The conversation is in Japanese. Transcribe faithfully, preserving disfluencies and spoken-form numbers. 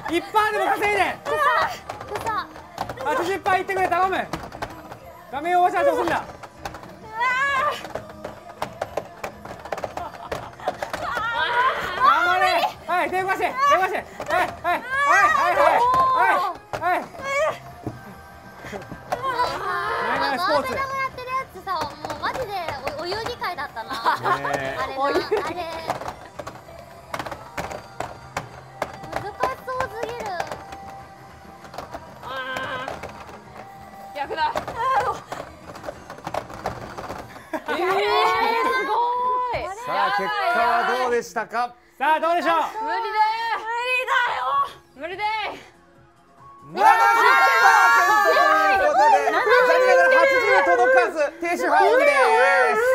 いっパーでも稼いで。はちじゅっパーいってくれ、頼む。画面を押し押すんだ。頑張れ。はい、手動かして、手動かして。はい、はい、はい、はい、はい、はい。ナイナイスポーツ。 やってるやつさ、もうマジでお遊戯会だったな。あれな、あれ。難しそうすぎる。 ああ。逆だ。ええ、すごい。 さあ結果はどうでしたか。 さあどうでしょう。 無理だよ。無理だよ。無理だよ。 ななじゅっパーセントということで残念ながらはちじゅう届かず停止ファウルです。